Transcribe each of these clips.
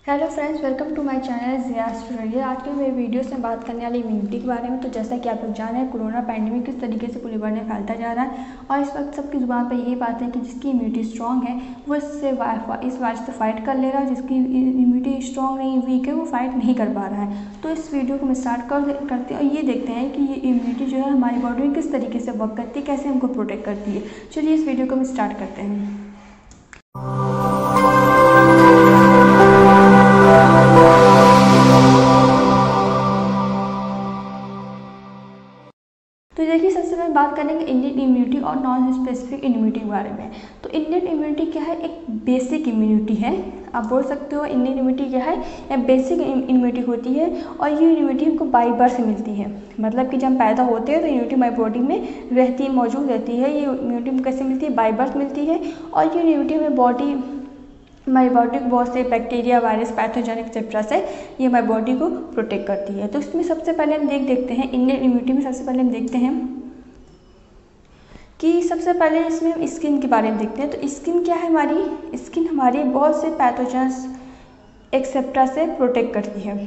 Hello friends, welcome to my channel Zia studio. आज के मेरे वीडियो से बात करने वाली इम्यूनिटी के बारे में। तो जैसा कि आप लोग जान रहे हैं, कोरोना पैंडेमिक किस तरीके से पूरी वर्ल्ड में फैलता जा रहा है और इस वक्त सबकी ज़ुबान पर यही बात है कि जिसकी इम्यूनिटी स्ट्रॉन्ग है वो इस वायरस से फाइट कर ले रहा है, जिसकी इम्यूनिटी स्ट्रॉन्ग नहीं, वीक है, वो फाइट नहीं कर पा रहा है। तो इस वीडियो को हम स्टार्ट करते हैं और ये देखते हैं कि ये इम्यूनिटी जो है हमारी बॉडी में किस तरीके से वर्क करती है, कैसे हमको प्रोटेक्ट करती है। चलिए इस वीडियो को हम स्टार्ट करते हैं। तो देखिए, सबसे पहले बात करेंगे इंडियन इम्यूनिटी और नॉन स्पेसिफिक इम्यूनिटी के बारे में। तो इंडियन इम्यूनिटी क्या है? एक बेसिक इम्यूनिटी है। आप बोल सकते हो इंडियन इम्यूनिटी क्या है? एक बेसिक इम्यूनिटी होती है और ये इम्यूनिटी हमको बाई बर्थ से मिलती है। मतलब कि जब हम पैदा होते हैं तो इम्यूनिटी हमारी बॉडी में रहती है, मौजूद रहती है। ये इम्यूनिटी हमको कैसे मिलती है? बाई बर्थ मिलती है। और ये इम्यूनिटी हमारी बॉडी को बहुत से बैक्टीरिया, वायरस, पैथोजन एक्सेट्रा से ये हमारी बॉडी को प्रोटेक्ट करती है। तो इसमें सबसे पहले हम देखते हैं इंडियन इम्यूनिटी में। सबसे पहले हम देखते हैं कि सबसे पहले इसमें हम स्किन के बारे में देखते हैं। तो स्किन क्या है? हमारी स्किन हमारी बहुत से पैथोजन्स एक्सेट्रा से प्रोटेक्ट करती है।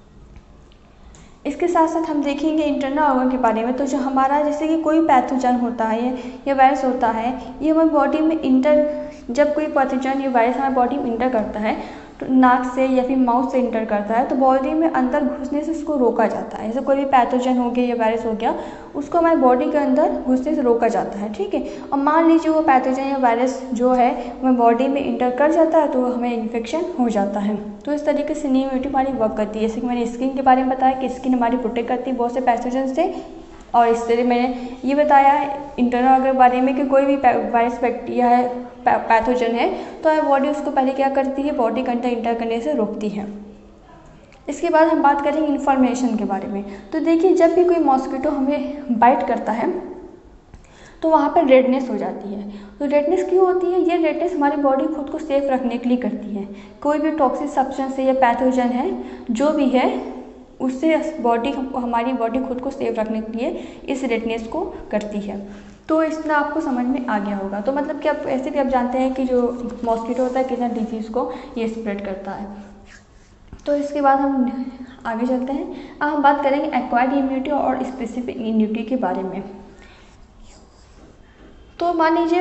इसके साथ साथ हम देखेंगे इंटरनल ऑर्गन के बारे में। तो जो हमारा जैसे कि कोई पैथोजन होता है या वायरस होता है, ये हमारी बॉडी में जब कोई पैथोजन या वायरस हमारी बॉडी में इंटर करता है तो नाक से या फिर माउथ से इंटर करता है तो बॉडी में अंदर घुसने से उसको रोका जाता है। जैसे कोई भी पैथोजन हो गया या वायरस हो गया, उसको हमारी बॉडी के अंदर घुसने से रोका जाता है, ठीक है। और मान लीजिए वो पैथोजन या वायरस जो है हमारी बॉडी में इंटर कर जाता है तो हमें इन्फेक्शन हो जाता है। तो इस तरीके से इम्यूनिटी हमारी वर्क करती है। जैसे कि मैंने स्किन के बारे में बताया कि स्किन हमारी प्रोटेक्ट करती है बहुत से पैथोजन से। और इस तरह मैंने ये बताया इंटरनल ऑर्गन के बारे में कि कोई भी वायरस, बैक्टीरिया है, पैथोजन है तो हमारी बॉडी उसको पहले क्या करती है? बॉडी के अंदर इंटर करने से रोकती है। इसके बाद हम बात करेंगे इन्फॉर्मेशन के बारे में। तो देखिए, जब भी कोई मॉस्किटो हमें बाइट करता है तो वहाँ पर रेडनेस हो जाती है। तो रेडनेस क्यों होती है? ये रेडनेस हमारी बॉडी खुद को सेफ रखने के लिए करती है। कोई भी टॉक्सिक सब्सटेंस है या पैथोजन है जो भी है, उससे हमारी बॉडी खुद को सेफ रखने के लिए इस रेडनेस को करती है। तो इसमें आपको समझ में आ गया होगा। तो मतलब कि आप ऐसे भी आप जानते हैं कि जो मॉस्किटो होता है कितना डिजीज़ को ये स्प्रेड करता है। तो इसके बाद हम आगे चलते हैं। अब हम बात करेंगे एक्वायर्ड इम्यूनिटी और स्पेसिफिक इम्यूनिटी के बारे में। तो मान लीजिए,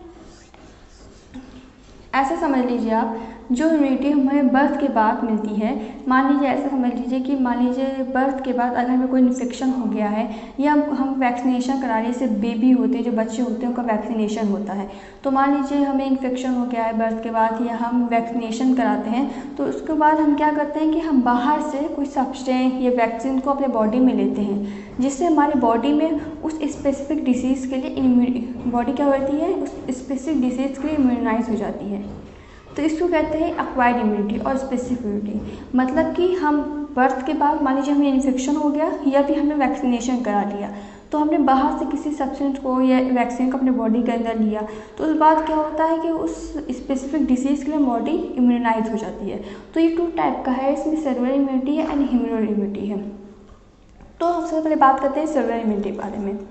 ऐसे समझ लीजिए आप, जो इम्यूनिटी हमें बर्थ के बाद मिलती है, मान लीजिए ऐसा समझ लीजिए कि बर्थ के बाद अगर हमें कोई इन्फेक्शन हो गया है या हम वैक्सीनेशन करा रहे हैं, जैसे बेबी होते हैं, जो बच्चे होते हैं उनका वैक्सीनेशन होता है। तो मान लीजिए हमें इन्फेक्शन हो गया है बर्थ के बाद या हम वैक्सीनेशन कराते हैं, तो उसके बाद हम क्या करते हैं कि हम बाहर से कोई सब्सटेंस या वैक्सीन को अपने बॉडी में लेते हैं, जिससे हमारी बॉडी में उस स्पेसिफिक डिसीज़ के लिए बॉडी क्या होती है? उस स्पेसिफिक डिसीज़ के लिए इम्यूनाइज हो जाती है। तो इसको कहते हैं एक्वायर्ड इम्यूनिटी और स्पेसिफिक इम्यूनिटी। मतलब कि हम बर्थ के बाद मान लीजिए हमें इन्फेक्शन हो गया या फिर हमने वैक्सीनेशन करा लिया, तो हमने बाहर से किसी सब्सटेंस को या वैक्सीन को अपने बॉडी के अंदर लिया, तो उस बाद क्या होता है कि उस स्पेसिफिक डिसीज़ के लिए बॉडी इम्यूनाइज हो जाती है। तो ये 2 टाइप का है, इसमें सेलुलर इम्यूनिटी है एंड ह्यूमरल इम्यूनिटी है। तो सबसे पहले बात करते हैं सेलुलर इम्यूनिटी के बारे में।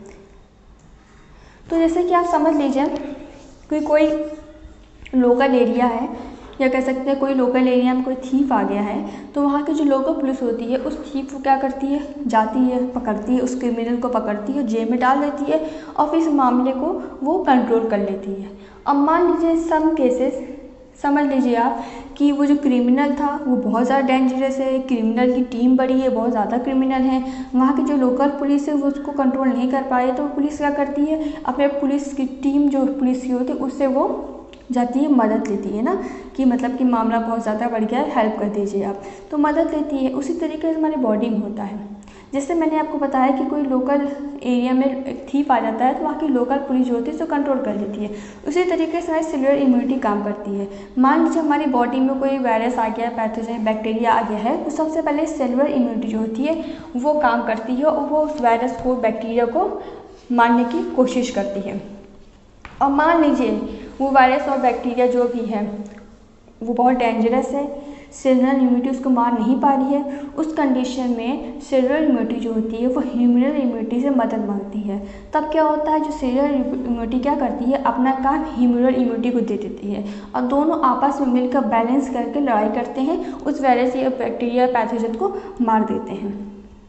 तो जैसे कि आप समझ लीजिए कि कोई लोकल एरिया है, या कह सकते हैं कोई लोकल एरिया में कोई थीफ आ गया है, तो वहाँ की जो लोकल पुलिस होती है उस थीफ को क्या करती है? जाती है, पकड़ती है, उस क्रिमिनल को पकड़ती है, जेल में डाल देती है और फिर इस मामले को वो कंट्रोल कर लेती है। अब मान लीजिए सम केसेस समझ लीजिए आप कि वो जो क्रिमिनल था वो बहुत ज़्यादा डेंजरस है, क्रिमिनल की टीम बड़ी है, बहुत ज़्यादा क्रिमिनल है, वहाँ की जो लोकल पुलिस है वो उसको कंट्रोल नहीं कर पा रही, तो पुलिस क्या करती है? अपने पुलिस की टीम जो पुलिस की होती है उससे वो जाती है, मदद लेती है ना, कि मतलब कि मामला बहुत ज़्यादा बढ़ गया है, हेल्प कर दीजिए आप, तो मदद लेती है। उसी तरीके से हमारी बॉडी में होता है। जैसे मैंने आपको बताया कि कोई लोकल एरिया में एक थीफ आ जाता है तो वहाँ की लोकल पुलिस जो होती है उसको कंट्रोल कर लेती है। उसी तरीके से हमारी सेलुलर इम्यूनिटी काम करती है। मान लीजिए हमारी बॉडी में कोई वायरस आ गया, पैथोजन, बैक्टीरिया आ गया है, तो सबसे पहले सेलुलर इम्यूनिटी जो होती है वो काम करती है और वो उस वायरस को, बैक्टीरिया को मारने की कोशिश करती है। और मान लीजिए वो वायरस और बैक्टीरिया जो भी है वो बहुत डेंजरस है, सेलुलर इम्यूनिटी उसको मार नहीं पा रही है, उस कंडीशन में सेलुलर इम्यूनिटी जो होती है वो ह्यूमरल इम्यूनिटी से मदद मांगती है। तब क्या होता है, जो सेलुलर इम्यूनिटी क्या करती है, अपना काम ह्यूमरल इम्यूनिटी को दे देती है और दोनों आपस में मिलकर बैलेंस करके लड़ाई करते हैं, उस वायरस या बैक्टीरिया पैथोजन को मार देते हैं।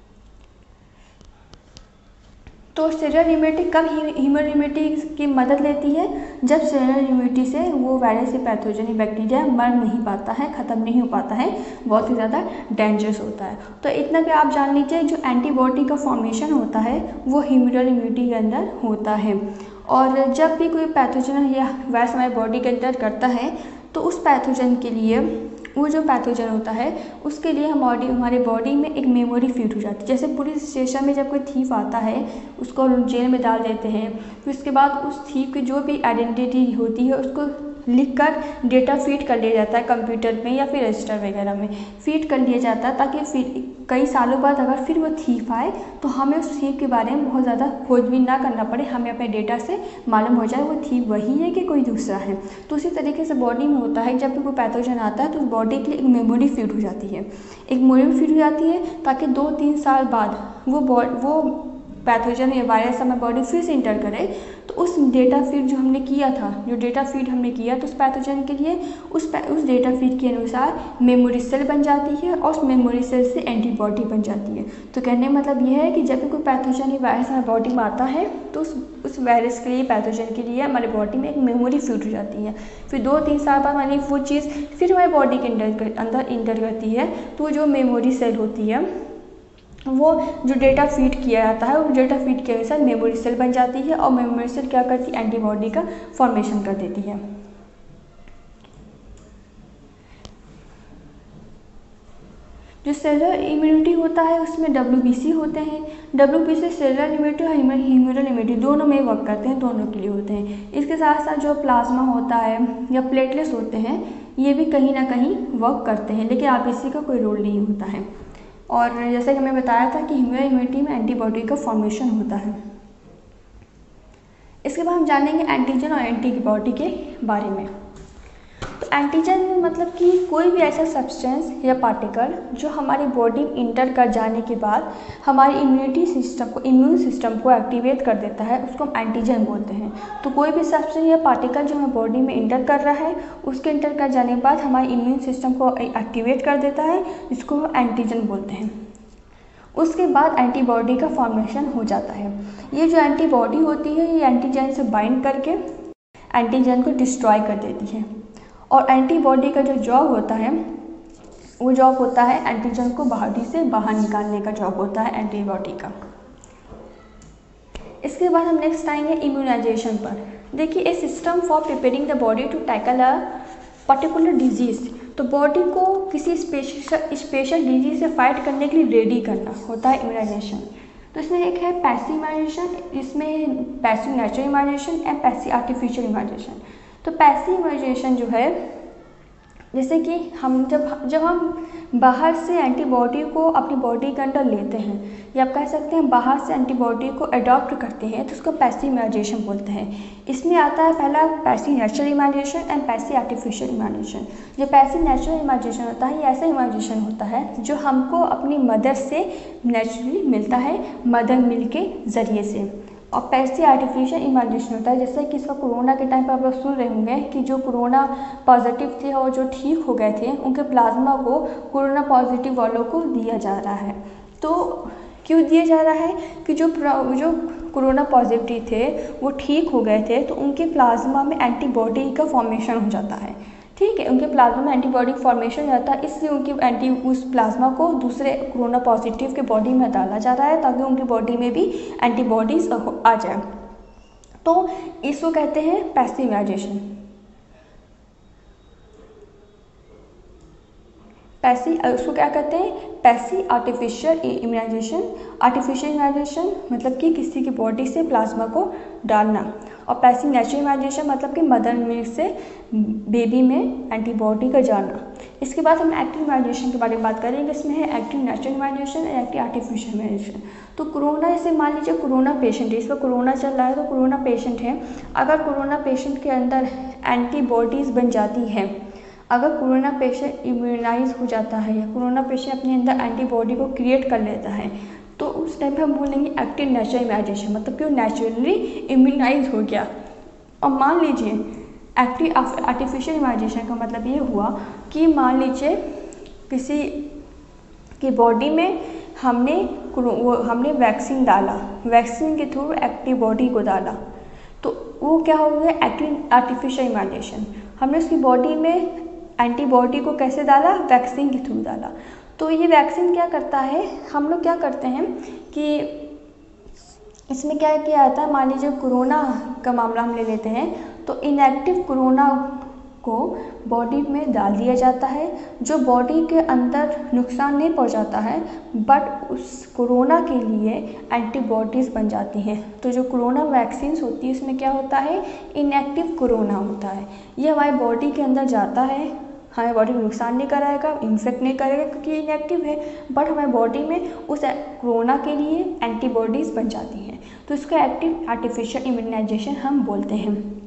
तो सेलुलर इम्यूनिटी कब ह्यूमरल इम्यूनिटी की मदद लेती है, जब सेलुलर इम्यूनिटी से वो वायरस या पैथोजन या बैक्टीरिया मर नहीं पाता है, ख़त्म नहीं हो पाता है, बहुत ही ज़्यादा डेंजरस होता है। तो इतना भी आप जान लीजिए, जो एंटीबॉडी का फॉर्मेशन होता है वो ह्यूमरल इम्यूनिटी के अंदर होता है। और जब भी कोई पैथोजन या वायरस हमारे बॉडी के अंदर करता है तो उस पैथोजन के लिए, वो जो पैथोजन होता है उसके लिए हमारे बॉडी में एक मेमोरी फीड हो जाती है। जैसे पुलिस स्टेशन में जब कोई थीफ आता है उसको जेल में डाल देते हैं, फिर उसके बाद उस थीफ की जो भी आइडेंटिटी होती है उसको लिखकर डेटा फीड कर लिया जाता है कंप्यूटर में या फिर रजिस्टर वगैरह में फीड कर लिया जाता है, ताकि फिर कई सालों बाद अगर फिर वो थीफ आए तो हमें उस थीफ के बारे में बहुत ज़्यादा खोजबीन ना करना पड़े, हमें अपने डेटा से मालूम हो जाए वो थीफ वही है कि कोई दूसरा है। तो उसी तरीके से बॉडी में होता है, जब भी कोई पैथोजन आता है तो उस बॉडी के लिए एक मेमोरी फीड हो जाती है, एक मेमोरी फीड हो जाती है ताकि 2-3 साल बाद वो पैथोजन या वायरस हमारी बॉडी फिर से इंटर करे तो उस डेटा फीड जो हमने किया था, जो डेटा फीड हमने किया तो उस पैथोजन के लिए उस डेटा फीड के अनुसार मेमोरी सेल बन जाती है और उस मेमोरी सेल से एंटीबॉडी बन जाती है। तो कहने का मतलब यह है कि जब भी कोई पैथोजन या वायरस हमारी बॉडी में आता है तो उस वायरस के लिए, पैथोजन के लिए हमारी बॉडी में एक मेमोरी फीड हो जाती है। फिर 2-3 साल बाद हमारी वो चीज़ फिर हमारी बॉडी के अंदर इंटर करती है, तो जो मेमोरी सेल होती है वो जो डेटा फीड किया जाता है, वो डेटा फीड के अनुसार मेमोरी सेल बन जाती है और मेमोरी सेल क्या करती है, एंटीबॉडी का फॉर्मेशन कर देती है। जो सेलुलर इम्यूनिटी होता है उसमें WBC होते हैं। WBC सेलुलर इम्यूनिटी और ह्यूमरल इम्यूनिटी दोनों में वर्क करते हैं, दोनों के लिए होते हैं। इसके साथ साथ जो प्लाज्मा होता है या प्लेटलेट्स होते हैं ये भी कहीं ना कहीं वर्क करते हैं, लेकिन RBC का कोई रोल नहीं होता है। और जैसे कि मैं बताया था कि ह्यूमरल इम्यूनिटी में एंटीबॉडी का फॉर्मेशन होता है। इसके बाद हम जानेंगे एंटीजन और एंटीबॉडी के बारे में। तो एंटीजन मतलब कि कोई भी ऐसा सब्सटेंस या पार्टिकल जो हमारी बॉडी में इंटर कर जाने के बाद हमारी इम्यून सिस्टम को एक्टिवेट कर देता है, उसको हम एंटीजन बोलते हैं। तो कोई भी सब्सटेंस या पार्टिकल जो हमारी बॉडी में इंटर कर रहा है उसके इंटर कर जाने के बाद हमारी इम्यून सिस्टम को एक्टिवेट कर देता है, जिसको हम एंटीजन बोलते हैं। उसके बाद एंटीबॉडी का फॉर्मेशन हो जाता है। ये जो एंटीबॉडी होती है ये एंटीजन से बाइंड करके एंटीजन को डिस्ट्रॉय कर देती है। और एंटीबॉडी का जो जॉब होता है वो जॉब होता है एंटीजन को बॉडी से बाहर निकालने का जॉब होता है एंटीबॉडी का। इसके बाद हम नेक्स्ट आएंगे इम्यूनाइजेशन पर। देखिए, a system for preparing the body to tackle a particular disease. तो बॉडी को किसी स्पेशल डिजीज से फाइट करने के लिए रेडी करना होता है इम्यूनाइजेशन। तो इसमें एक है पैसिव इम्यूनाइजेशन, इसमें passive natural immunization and passive artificial immunization. तो पैसिव इम्यूनाइजेशन जो है, जैसे कि हम जब हम बाहर से एंटीबॉडी को अपनी बॉडी के अंदर लेते हैं या आप कह सकते हैं बाहर से एंटीबॉडी को अडॉप्ट करते हैं तो उसको पैसिव इम्यूनाइजेशन बोलते हैं। इसमें आता है पहला passive natural immunization and passive artificial immunization. जो पैसिव नेचुरल इम्यूनाइजेशन होता है ये ऐसा इम्यूनाइजेशन होता है जो हमको अपनी मदर से नेचुरली मिलता है, मदर मिल्क के ज़रिए से। और पैसिव आर्टिफिशियल इम्यूनाइजेशन होता है, जैसे कि इसका कोरोना के टाइम पर आप लोग सुन रहे होंगे कि जो कोरोना पॉजिटिव थे और जो ठीक हो गए थे उनके प्लाज्मा को कोरोना पॉजिटिव वालों को दिया जा रहा है। तो क्यों दिया जा रहा है कि जो कोरोना पॉजिटिव थे वो ठीक हो गए थे तो उनके प्लाज्मा में एंटीबॉडी का फॉर्मेशन हो जाता है। ठीक है, उनके प्लाज्मा में एंटीबॉडी फॉर्मेशन जाता है, इसलिए उनकी उस प्लाज्मा को दूसरे कोरोना पॉजिटिव के बॉडी में डाला जा रहा है ताकि उनकी बॉडी में भी एंटीबॉडीज आ जाए। तो इसको कहते हैं पैसिव इम्यूनाइजेशन। उसको क्या कहते हैं, passive artificial immunization. Artificial immunization मतलब कि किसी की बॉडी से प्लाज्मा को डालना, और पैसिव नेचुरल इम्यूनाइजेशन मतलब कि मदर मिल्क से बेबी में एंटीबॉडी का जाना। इसके बाद हम एक्टिव इम्यूनाइजेशन के बारे में बात करेंगे। इसमें है एक्टिव नेचुरल इम्यूनाइजेशन और एक्टिव आर्टिफिशियल इम्यूनाइजेशन। तो कोरोना, जैसे मान लीजिए कोरोना पेशेंट है, इस पर कोरोना चल रहा है तो कोरोना पेशेंट है, अगर कोरोना पेशेंट के अंदर एंटीबॉडीज़ बन जाती हैं, अगर कोरोना पेशेंट इम्यूनाइज हो जाता है या कोरोना पेशेंट अपने अंदर एंटीबॉडी को क्रिएट कर लेता है तो उस टाइम पे हम बोलेंगे एक्टिव नेचुरल इम्यूनाइजेशन, मतलब कि वो नेचुरली इम्यूनाइज हो गया। और मान लीजिए एक्टिव आर्टिफिशियल इम्यूनाइजेशन का मतलब ये हुआ कि मान लीजिए किसी की बॉडी में हमने वैक्सीन डाला, वैक्सीन के थ्रू एक्टिव बॉडी को डाला, तो वो क्या हो गया एक्टिव आर्टिफिशियल इम्यूनाइजेशन। हमने उसकी बॉडी में एंटीबॉडी को कैसे डाला, वैक्सीन के थ्रू डाला। तो ये वैक्सीन क्या करता है, हम लोग क्या करते हैं कि इसमें क्या किया जाता है, मान लीजिए कोरोना का मामला हम ले लेते हैं तो इनएक्टिव कोरोना को बॉडी में डाल दिया जाता है, जो बॉडी के अंदर नुकसान नहीं पहुंचाता है, बट उस कोरोना के लिए एंटीबॉडीज़ बन जाती हैं। तो जो कोरोना वैक्सीन्स होती है उसमें क्या होता है, इनएक्टिव कोरोना होता है। ये हमारी बॉडी के अंदर जाता है, हमारी बॉडी को नुकसान नहीं कराएगा, इन्फेक्ट नहीं करेगा क्योंकि इनएक्टिव है, बट हमारी बॉडी में उस कोरोना के लिए एंटीबॉडीज़ बन जाती हैं। तो इसको एक्टिव आर्टिफिशियल इम्यूनाइजेशन हम बोलते हैं।